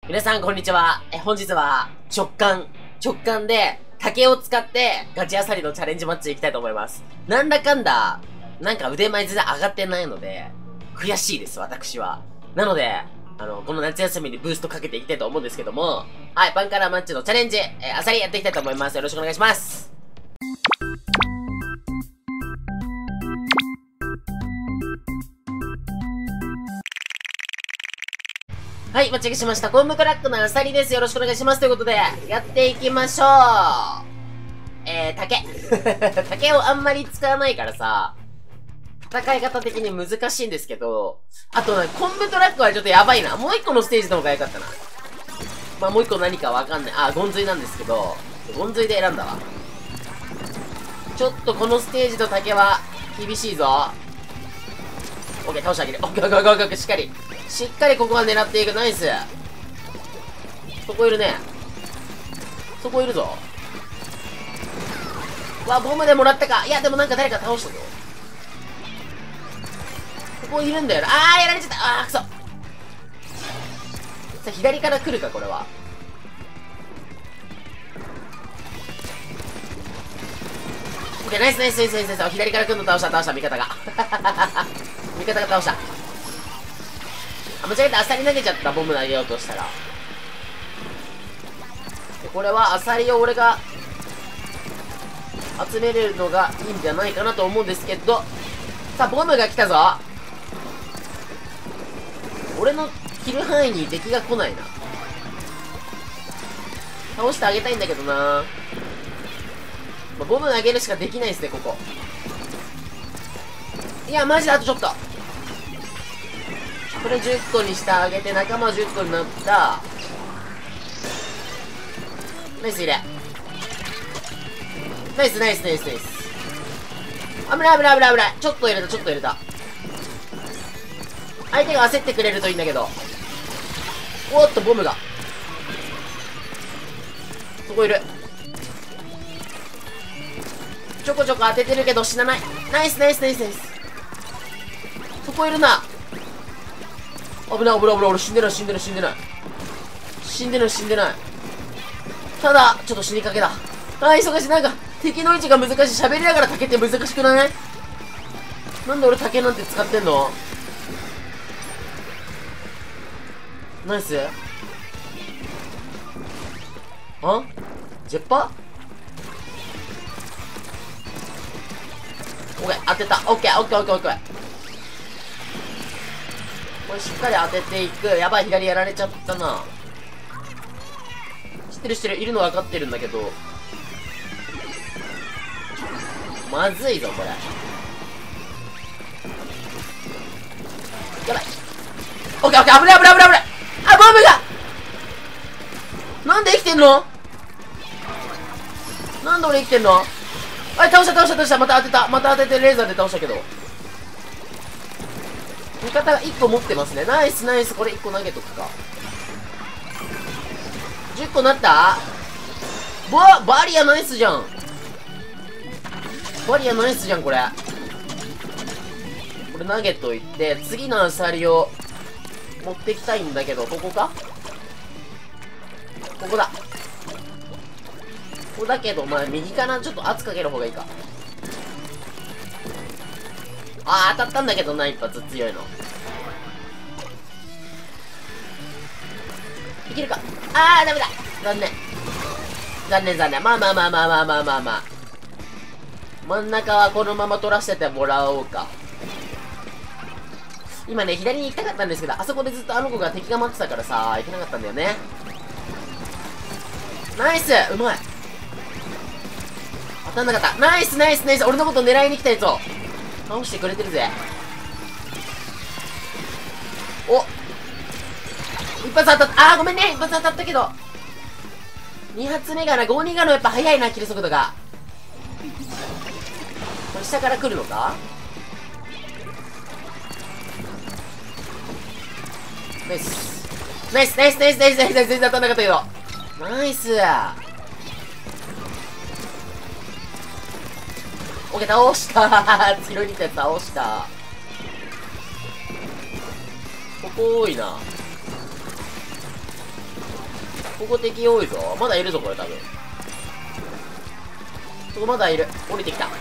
皆さんこんにちは。本日は直感で竹を使ってガチアサリのチャレンジマッチ行きたいと思います。なんだかんだ、なんか腕前全然上がってないので、悔しいです、私は。なので、この夏休みにブーストかけていきたいと思うんですけども、はい、バンカラーマッチのチャレンジ、アサリやっていきたいと思います。よろしくお願いします。はい、待ち上げしました。コンブクラックのアサリです。よろしくお願いします。ということで、やっていきましょう。竹。竹をあんまり使わないからさ、戦い方的に難しいんですけど、あとね、コンブトラックはちょっとやばいな。もう一個のステージの方が良かったな。まあ、もう一個何かわかんない。あ、ゴンズイなんですけど、ゴンズイで選んだわ。ちょっとこのステージの竹は、厳しいぞ。オッケー、倒してあげる。オッケー、オッケー、オッケー、しっかり。しっかりここは狙っていく。ナイス。そこいるね。そこいるぞ。わ、ボムでもらったか。いや、でもなんか誰か倒したぞ。ここいるんだよな。やられちゃった。くそ。さあ、左から来るか、これは。オッケー、ナイスナイスナイスナイスナイス。左から来るの倒した、味方が。味方が倒した。間違えてアサリ投げちゃった。ボム投げようとしたら。でこれはアサリを俺が集めれるのがいいんじゃないかなと思うんですけど、さあボムが来たぞ。俺の切る範囲に敵が来ないな。倒してあげたいんだけどな。まあ、ボム投げるしかできないですね、ここ。いやマジであとちょっと。これ10個にしてあげて、仲間10個になった。ナイス入れ。ナイスナイスナイスナイス。危ない危ない危ない危ない。ちょっと入れた、ちょっと入れた。相手が焦ってくれるといいんだけど。おっと、ボムが。そこいる。ちょこちょこ当ててるけど死なない。ナイスナイスナイスナイス。そこいるな。危ない危ない危ない。俺死んでない死んでない死んでない死んでない死んでない。ただちょっと死にかけだ。忙しい。なんか敵の位置が難しい。喋りながら竹って難しくない？なんで俺竹なんて使ってんの？ナイス。ジェッパー？オッケー、当てた。オッケーオッケーオッケーオッケー。これしっかり当てていく。やばい、左やられちゃったな。知ってる知ってる。いるの分かってるんだけど。まずいぞ、これ。やばい。オッケーオッケー、危ない危ない危ない危ない。ボムがなんで生きてんの？なんで俺生きてんの？倒した倒した倒した。また当てた。また当ててレーザーで倒したけど。味方が1個持ってますね。ナイスナイス。これ1個投げとくか。10個なった？バリアナイスじゃん。バリアナイスじゃん、これ。これ投げといて、次のアサリを持ってきたいんだけど、ここか？ここだ。ここだけど、まあ右かな。ちょっと圧かける方がいいか。当たったんだけどな、一発強いの。いけるか。ダメだ。残念。残念残念。まあ。真ん中はこのまま取らせてもらおうか。今ね、左に行きたかったんですけど、あそこでずっとあの子が敵が待ってたからさ、行けなかったんだよね。ナイス。うまい。当たんなかった。ナイスナイスナイス。俺のこと狙いに来たやつを倒してくれてるぜ。お、一発当たった。ごめんね。一発当たったけど。二発目がな、5-2がのやっぱ速いな、切る速度が。これ下から来るのか？ナイス。ナイスナイスナイスナイスナイス。全然当たんなかったけど。ナイス。オッケー、倒した強いに来たやつ倒した。ここ多いな。 ここ敵多いぞ。まだいるぞ、これ多分。ここまだいる。降りてきた。や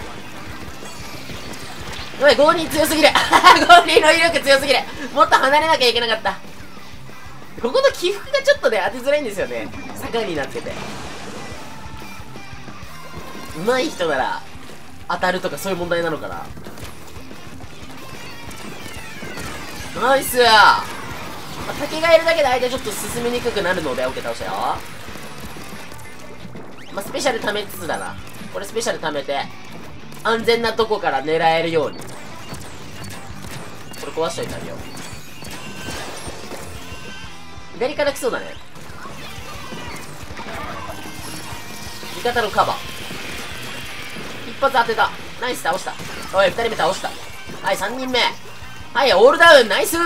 ばい、5人強すぎる。5人の威力強すぎる。もっと離れなきゃいけなかった。ここの起伏がちょっとね、当てづらいんですよね。坂になってて。上手い人なら、当たるとかそういう問題なのかな。ナイス。竹がいるだけで相手ちょっと進みにくくなるので、オッケー倒したよ。まあ、スペシャル貯めつつだな。これスペシャル貯めて、安全なとこから狙えるように。これ壊しといてあげよう。左から来そうだね。味方のカバー。一発当てた。ナイス、倒した。おい、二人目倒した。はい、三人目。はい、オールダウン、ナイスー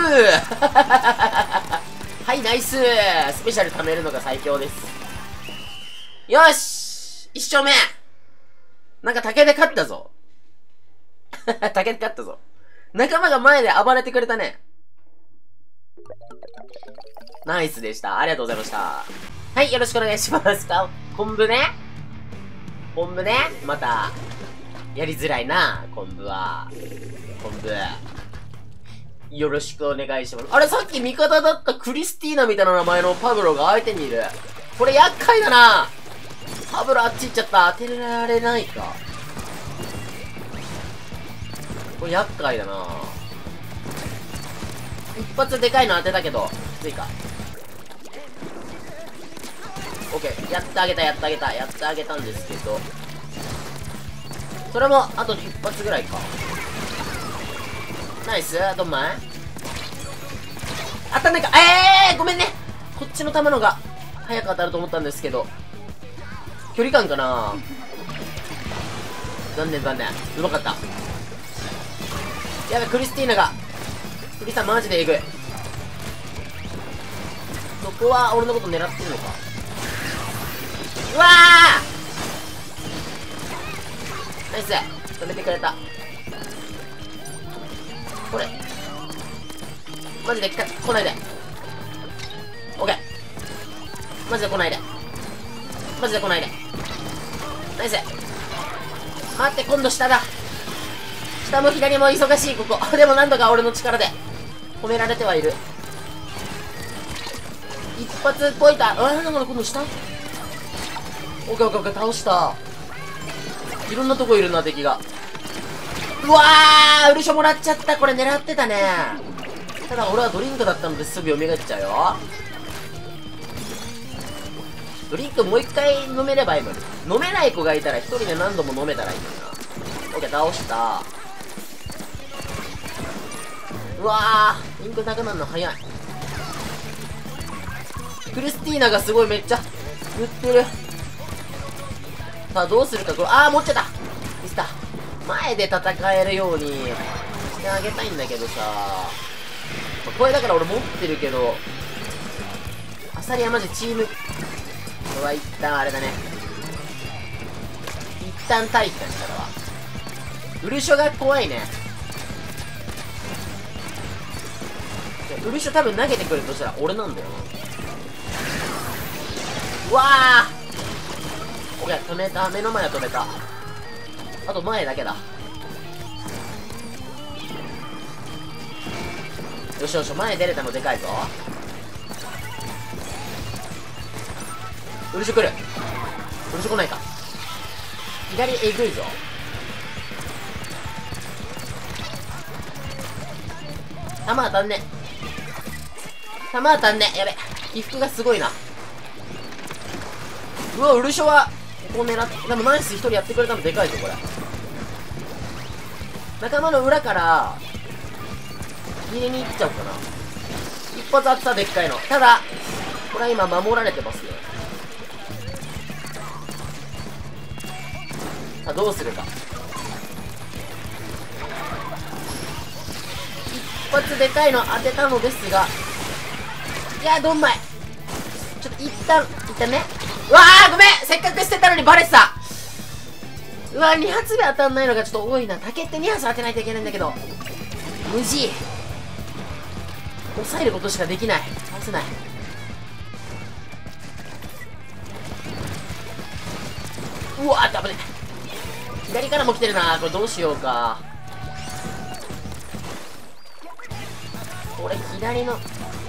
はい、ナイスー。スペシャル貯めるのが最強です。よし、一勝目。なんか竹で勝ったぞ。竹で勝ったぞ。仲間が前で暴れてくれたね。ナイスでした。ありがとうございました。はい、よろしくお願いします。昆布ね。昆布ね。また、やりづらいな、昆布は。昆布。よろしくお願いします。あれ、さっき味方だったクリスティーナみたいな名前のパブロが相手にいる。これ厄介だな。パブロあっち行っちゃった。当てられないか。これ厄介だな。一発でかいの当てたけど、きついか。オッケー。やってあげた、やってあげた。やってあげたんですけど。それも、あと一発ぐらいか。ナイス、どんまい当たんないか。ごめんね。こっちの球のが早く当たると思ったんですけど。距離感かな。残念残念。うまかった。やべ、クリスティーナが。クリさんマジでエグい。そこは俺のこと狙ってるのか。うわーナイス、止めてくれた。これマジで来ないで。オッケー。マジで来ないで。マジで来ないで。ナイス。待って、今度下だ。下も左も忙しい、ここ。でも何度か俺の力で止められてはいる。一発っぽいた。なんだこれ、今度下。オッケーオッケーオッケー、倒した。いろんなとこいるな、敵が。うわー、ウルショもらっちゃった。これ狙ってたね。ただ俺はドリンクだったのですぐ蘇っちゃうよ。ドリンクもう一回飲めればいいのに。飲めない子がいたら一人で何度も飲めたらいいのにな。オッケー、倒した。うわー、リンクなくなるの早い。クリスティーナがすごいめっちゃ塗ってる。さあどうするか。これ持っちゃった。ミスった。前で戦えるようにしてあげたいんだけどさ。これだから俺持ってるけど、アサリはマジチーム。これは一旦あれだね。一旦退避だね、これは。ウルショが怖いね。ウルショ多分投げてくるとしたら俺なんだよな。うわー、オッケー、止めた。目の前は止めた。あと前だけだ。よしよし、前出れたのでかいぞ。ウルショ来る。ウルショ来ないか。左えぐいぞ。弾当たんね。弾当たんね。やべ、起伏がすごいな。うわ、ウルショはここ狙って。でもナイス、一人やってくれたのでかいぞこれ。仲間の裏から入れに行っちゃおうかな。一発あったでっかいの。ただこれは今守られてますね。さあどうするか。一発でかいの当てたのですが、いや、どんまい。ちょっと一旦ね。うわー、ごめん、せっかく捨てたのにバレてた。うわー、2発目当たんないのがちょっと多いな。竹って2発当てないといけないんだけど、無事抑えることしかできない。倒せない。 うわー、ダメね。左からも来てるな。これどうしようか。これ左の、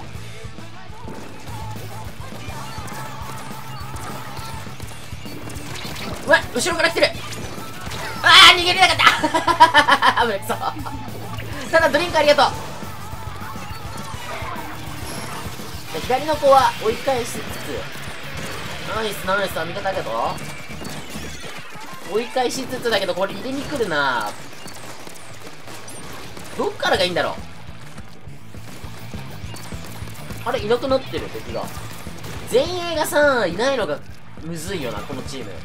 うわ、後ろから来てる。あー、逃げれなかった危ない、くそ。ただドリンクありがとう。左の子は追い返しつつ、ナイスナイス、味方ありがとう。追い返しつつだけど、これ入れに来るな。どっからがいいんだろう。あれ、いなくなってる、敵が。前衛がさ、いないのがむずいよな、このチーム。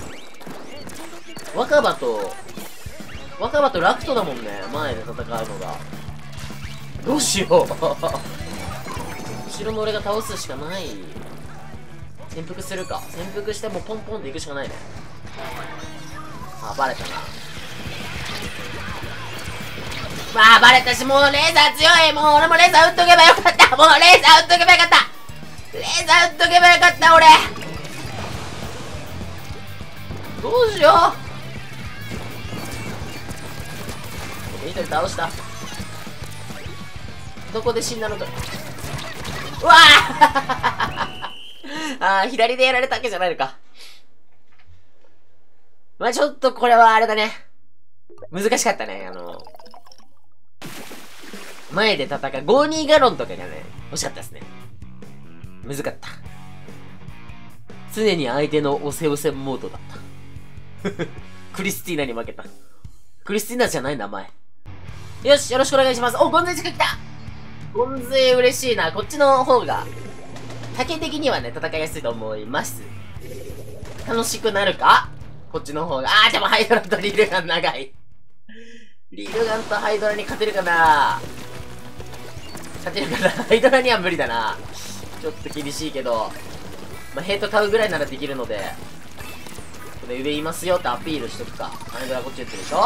若葉とラクトだもんね、前で戦うのが。どうしよう。後ろの俺が倒すしかない。潜伏するか。潜伏してもうポンポンっていくしかないね。あ、バレたな。まあ、バレたし、もうレーザー強い。もう俺もレーザー撃っとけばよかった。もうレーザー撃っとけばよかった。レーザー撃っとけばよかった、俺。どうしよう。一人倒した。どこで死んだのか。うわあー、左でやられたわけじゃないのか。まあちょっとこれはあれだね。難しかったね。前で戦う52ガロンとかがね、惜しかったですね。むずかった。常に相手の押せ押せモードだった。クリスティーナに負けた。クリスティーナじゃない名前。よし、よろしくお願いします。お、ゴンゼイ近く来た。ゴンゼイ嬉しいな。こっちの方が、竹的にはね、戦いやすいと思います。楽しくなるか？こっちの方が。あー、でもハイドラとリールガン長い。リールガンとハイドラに勝てるかな？勝てるかな？ハイドラには無理だな。ちょっと厳しいけど、まあ、ヘイト買うぐらいならできるので、これ上いますよってアピールしとくか。ハイドラこっち打ってるでしょ？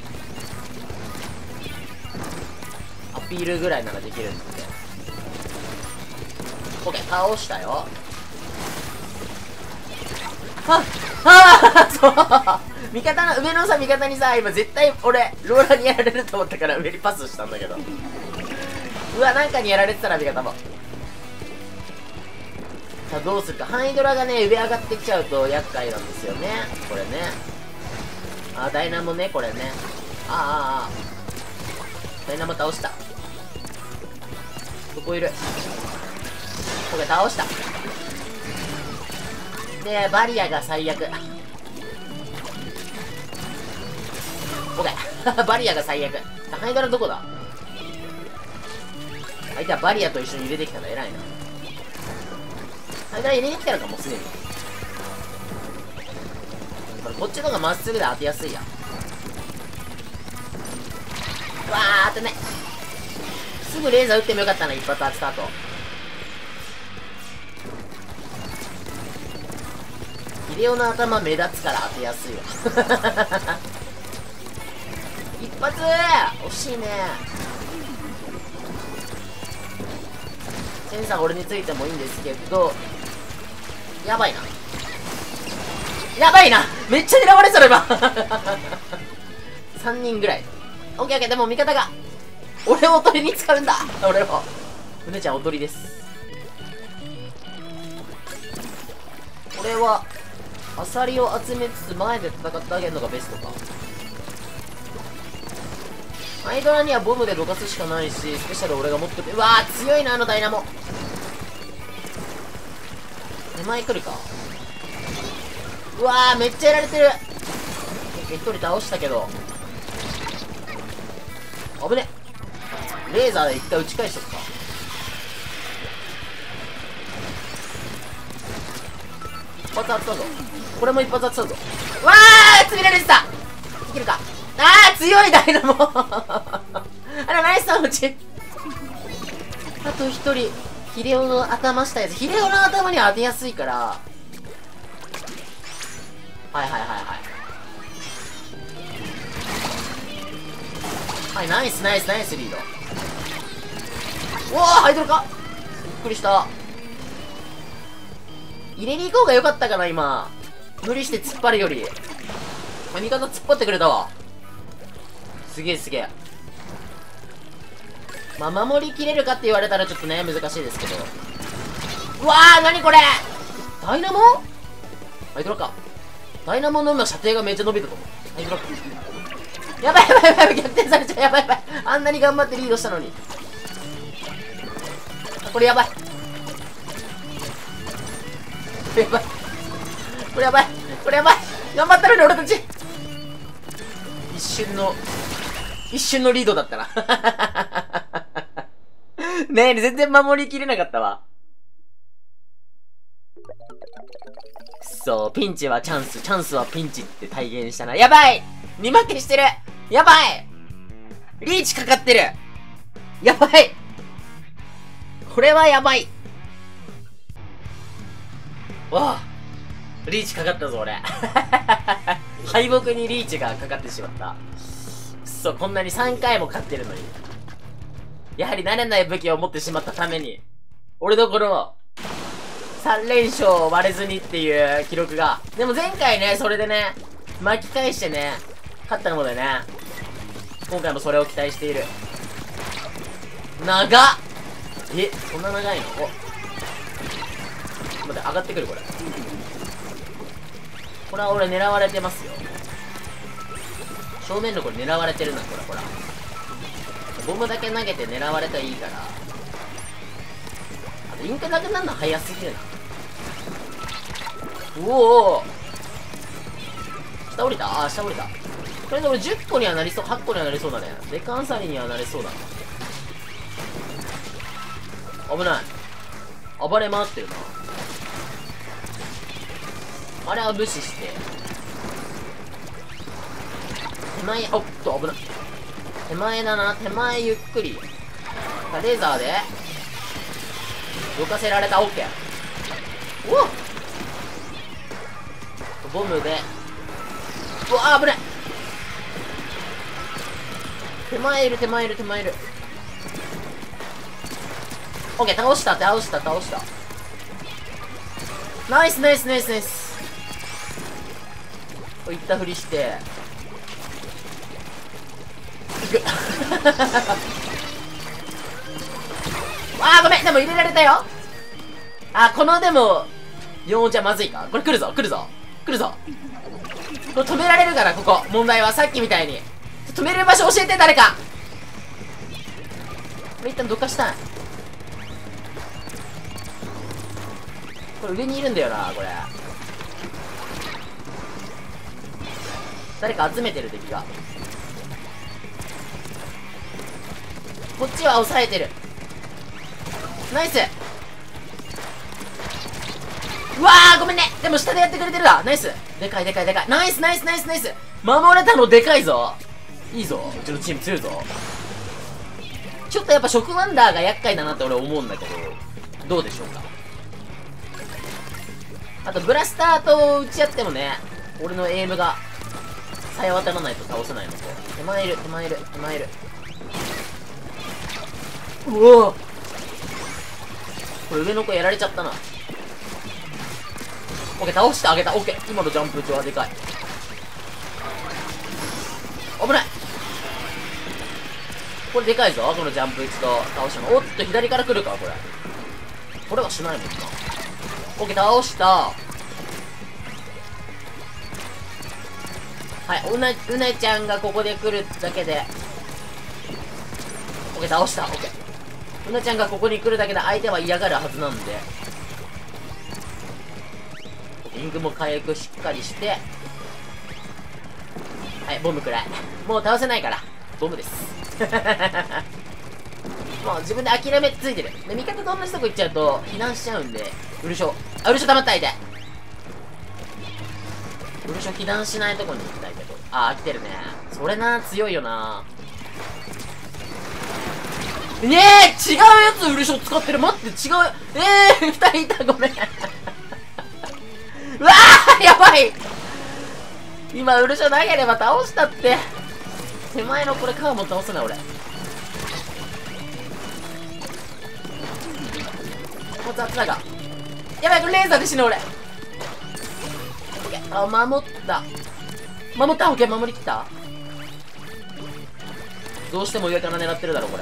アピールぐらいならできるんで。オッケー、倒したよ。そう味方の、上のさ、味方にさ、今絶対俺、ローラーにやられると思ったから上にパスしたんだけど。うわ、なんかにやられてたら味方も。さあ、どうするか。ハイドラがね、上上がってきちゃうと厄介なんですよね。これね。あ、ダイナモね、これね。ダイナモ倒した。どこいる？これ倒した。で、バリアが最悪。オッケー。バリアが最悪。ハイドラどこだ？相手はバリアと一緒に入れてきたの偉いな。ハイドラ入れてきたのか、もうすでに。こっちの方がまっすぐで当てやすいや。うわー、当てない。すぐレーザー撃ってもよかったな、一発当てた後。ヒデオの頭目立つから当てやすいわ。一発惜しいね。センサー俺についてもいいんですけど、やばいな。やばいな、めっちゃ狙われてたの今。3人ぐらい。オッケーオッケー、でも味方が俺を取りに使うんだ。俺をうねちゃんおとりです。これはアサリを集めつつ前で戦ってあげるのがベストか。ハイドラにはボムでどかすしかないし、スペシャル俺が持ってて、うわー強いな、あのダイナモ。手前来るか。うわーめっちゃやられてる。一人倒したけど危ね。レーザーで一回打ち返しとくか。一発当てたぞ。これも一発当てたぞ。わー詰められてた。いけるか。あー強いダイナモ。あらナイスタウンチ。あと一人ヒレオの頭したやつ。ヒレオの頭には当てやすいから。はいはいはいはいはい、ナイスナイスナイスリード。おおハイドルか。びっくりした。入れに行こうがよかったかな今。 無理して突っ張るより、味方突っ張ってくれたわ。すげえすげえ。まあ、守りきれるかって言われたらちょっとね、難しいですけど。うわー、なにこれダイナモハイドラか。ダイナモの今射程がめっちゃ伸びたと思う。ハイドラか。やばいやばいやばい、逆転されちゃう。やばいやばい。あんなに頑張ってリードしたのに。これやばい。やばい。これやばい。これやばい。頑張ったのに俺たち。一瞬のリードだったな。ねえ、全然守りきれなかったわ。そう、ピンチはチャンス、チャンスはピンチって体現したな。やばい !2 負けしてるやばいリーチかかってるやばいこれはやばいわあリーチかかったぞ、俺。敗北にリーチがかかってしまった。くそ、こんなに3回も勝ってるのに。やはり慣れない武器を持ってしまったために、俺のこの、3連勝割れずにっていう記録が。でも前回ね、それでね、巻き返してね、勝ったのでね、今回もそれを期待している。長っえ、そんな長いのお。待って、上がってくる、これ。これは俺狙われてますよ。正面のこれ狙われてるな、これ、ほら。ボムだけ投げて狙われたらいいから。あと、インクなくなるの早すぎるな。うおー下降りた下降りた。これで俺10個にはなりそう、8個にはなりそうだね。デカンサリにはなれそうだな。危ない。暴れ回ってるな。あれは無視して。手前、おっと、危ない。手前だな。手前ゆっくり。レーザーで、浮かせられた。オッケー。おっボムで、うわー、危ない。手前いる、手前いる、手前いる。オッケー、倒した、倒した、倒した。ナイス、ナイス、ナイス、ナイス。こういったふりして、いく。あー、ごめん、でも入れられたよ。あ、このでも、4じゃまずいか。これ来るぞ、来るぞ。来るぞ。これ止められるから、ここ。問題はさっきみたいに。止めれる場所教えて、誰か。これ一旦どかしたい。これ上にいるんだよな、これ。誰か集めてる敵が。こっちは抑えてる。ナイス。うわー、ごめんね。でも下でやってくれてるだ。ナイス。でかいでかいでかい。ナイスナイスナイスナイス。守れたのでかいぞ。いいぞ。うちのチーム強いぞ。ちょっとやっぱ食ワンダーが厄介だなって俺思うんだけど、どうでしょうか。あとブラスターと打ち合ってもね、俺のエイムがさえ渡らないと倒せないのと。手前いる、手前いる、手前いる。うわこれ上の子やられちゃったな。オッケー、倒してあげた。オッケー、今のジャンプ打ちはでかい。危ない。これでかいぞ、このジャンプ打ちと倒したの。おっと、左から来るか、これ。これはしないもんな。オッケー、倒した。はい、うねちゃんがここで来るだけで。オッケー、倒した。オッケー。うねちゃんがここに来るだけで相手は嫌がるはずなんで。インクも回復しっかりして。はい、ボムくらい。もう倒せないから、ボムです。もう自分で諦めついてる。で、味方と同じとこ行っちゃうと、避難しちゃうんで、ウルショ。あ、ウルショ溜まった、相手。ウルショ避難しないとこに行きたいけど。あ、来てるね。それな、強いよな。ねえ、違うやつウルショ使ってる。待って、違う。二人いた、ごめん。うわーやばい今ウルショ投げれば倒したって。手前のこれカーも倒せない俺。こいつあっちだが。やばい、これレーザーで死ぬ俺。オッケー。 あ、守った。守った。オッケー、守りきった。どうしても上から狙ってるだろ、これ。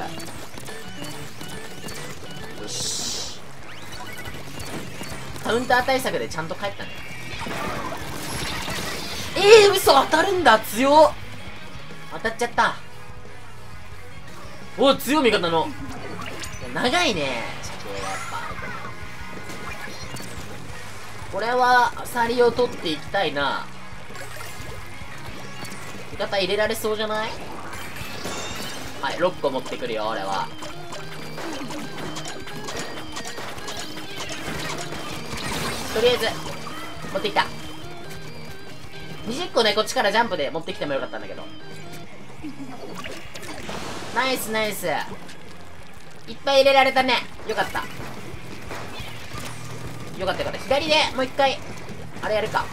よし。カウンター対策でちゃんと帰ったね。嘘、当たるんだ。強っ。当たっちゃった。お、強い味方の。長いね。車両やっぱ。これは、アサリを取っていきたいな。味方入れられそうじゃない？はい、6個持ってくるよ、俺は。とりあえず、持ってきた。20個ね、こっちからジャンプで持ってきてもよかったんだけど。ナイスナイス。いっぱい入れられたね。よかった。よかったよかった。左でもう一回、あれやるか。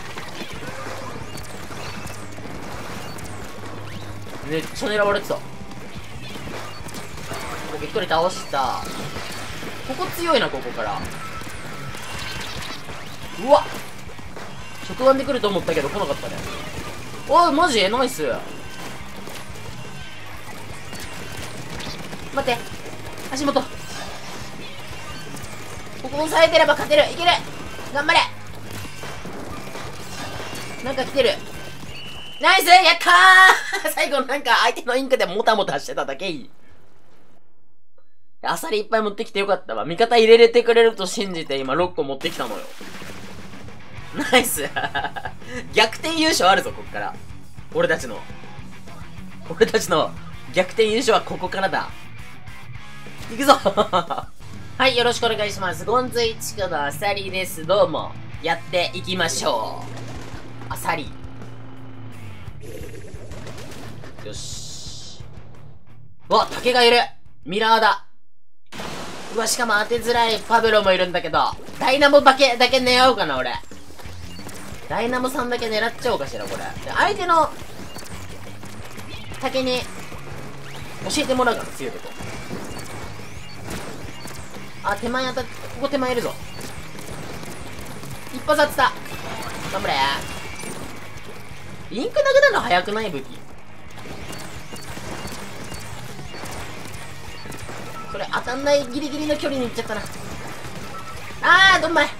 めっちゃ狙われてた。一人倒した。ここ強いな、ここから。うわっ、直眼で来ると思ったけど来なかったね。おい、マジナイス。待って、足元。ここ押さえてれば勝てる。いける。頑張れ。なんか来てる。ナイス、やったー最後なんか相手のインクでもたもたしてただけいい。アサリいっぱい持ってきてよかったわ。味方入れれてくれると信じて今6個持ってきたのよ。ナイス逆転優勝あるぞ、こっから。俺たちの逆転優勝はここからだ。行くぞはい、よろしくお願いします。ゴンズイチコのアサリです。どうも。やっていきましょう。アサリ。よし。うわ、竹がいる。ミラーだ。うわ、しかも当てづらいパブロもいるんだけど、ダイナモだけ狙おうかな、俺。ダイナモさんだけ狙っちゃおうかしら、これ。で、相手の竹に教えてもらうから、強いとこ。あ、手前当たっ、ここ手前いるぞ。一発当てた。頑張れ。インクなくなるの早くない？武器。それ当たんないギリギリの距離に行っちゃったな。あー、どんまい。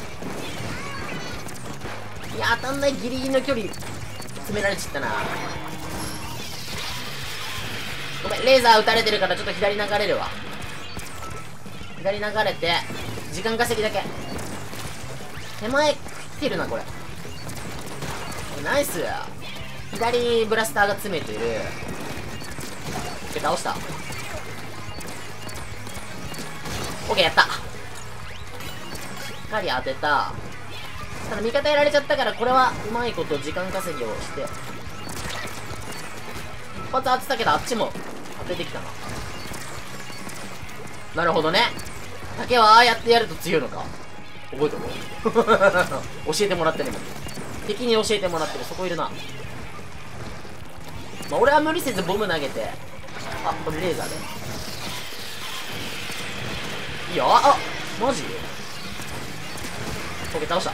いや、当たんないギリギリの距離詰められちゃったな。ごめん、レーザー撃たれてるからちょっと左流れるわ。左流れて時間稼ぎだけ。手前来てるな、これ。ナイス。左ブラスターが詰めてる。倒した。オッケー、やった。しっかり当てた。ただ味方やられちゃったから、これはうまいこと時間稼ぎをして。一発当てたけど、あっちも当ててきたな。なるほどね。竹はああやってやると強いのか。覚えとこう。教えてもらってるもん。敵に教えてもらってる。そこいるな。まあ、俺は無理せずボム投げて。あ、これレーザーで。いいよ。あ、マジ？オッケー、倒した。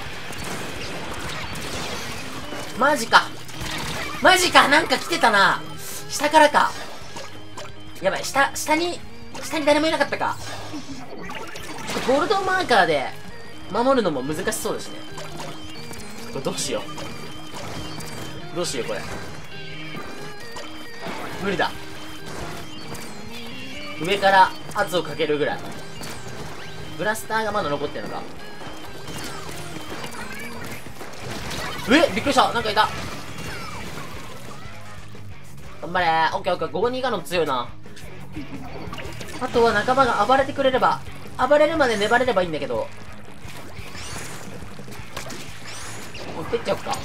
マジか。マジか。なんか来てたな。下からか。やばい。下に誰もいなかったか。ちょっとゴールドマーカーで守るのも難しそうですね。これどうしよう。どうしよう、これ。無理だ。上から圧をかけるぐらい。ブラスターがまだ残ってるのか。びっくりした。なんかいた。頑張れー。オッケーオッケー。5、2がの強いな。あとは仲間が暴れてくれれば、暴れるまで粘れればいいんだけど。持ってっちゃおっか。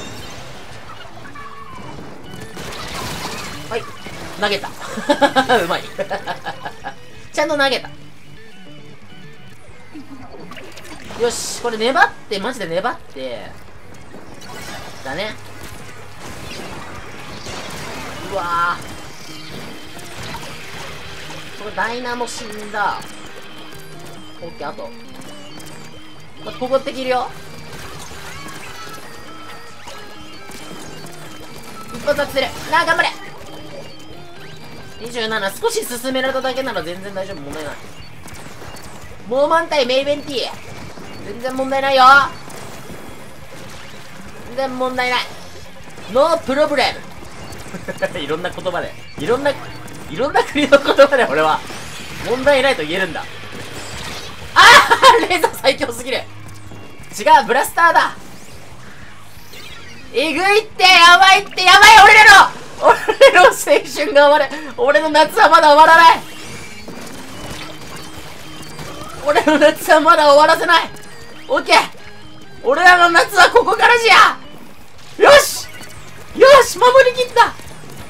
はい。投げた。うまい。ちゃんと投げた。よし、これ粘って、マジで粘って。だね。うわぁ。これダイナモ死んだ。オッケー、あと。ここ敵いるよ。 発当ててる。頑張れ。27、少し進められただけなら全然大丈夫、問題ない。もう満体メイベンティー。全然問題ないよ。全然問題ない。ノープロブレム。いろんな言葉で。いろんな国の言葉で俺は、問題ないと言えるんだ。レーザー最強すぎる。違う、ブラスターだ。えぐいって、やばいって、やばい、俺らの青春が終わる。俺の夏はまだ終わらない。俺の夏はまだ終わらせない。オッケー。俺らの夏はここからじゃ。よし守りきった。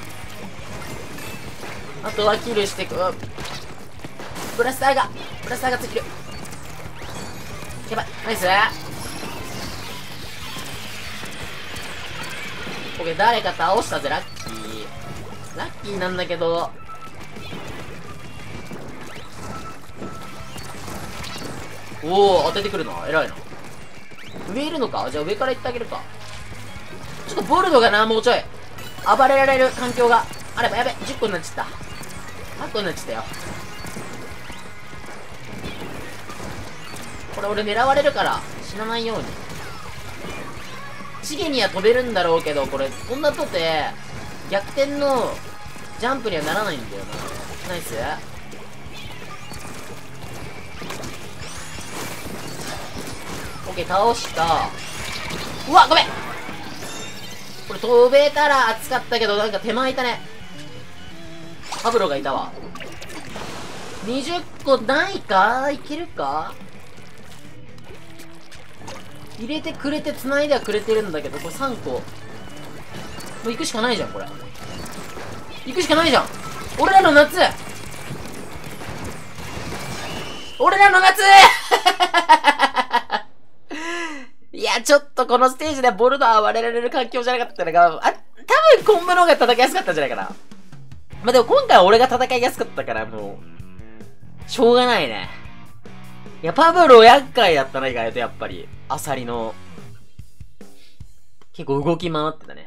あとはキルしてく。ブラスターがついてる。やばい、ナイス。オッケー、誰か倒したぜ、ラッキーなんだけど。おお、当ててくるな。偉いな。上いるのか。じゃあ上から行ってあげるか。ちょっとボルドがな、もうちょい暴れられる環境があれば。やべ、10個になっちゃった。8個になっちゃったよ。これ俺狙われるから死なないように。チゲには飛べるんだろうけど、これこんなとて逆転のジャンプにはならないんだよな。ナイス。オッケー、倒した。うわ、ごめん。これ飛べたら熱かったけど、なんか手前いたね。パブロがいたわ。20個ないか。いけるか。入れてくれて、繋いではくれてるんだけど、これ3個。もう行くしかないじゃん、これ。行くしかないじゃん。俺らの夏いや、ちょっとこのステージでボルド暴れられる環境じゃなかったのが、多分コンボの方が戦いやすかったんじゃないかな。まあ、でも今回は俺が戦いやすかったから、もう、しょうがないね。いや、パブロ厄介だったな、意外とやっぱり。アサリの、結構動き回ってたね。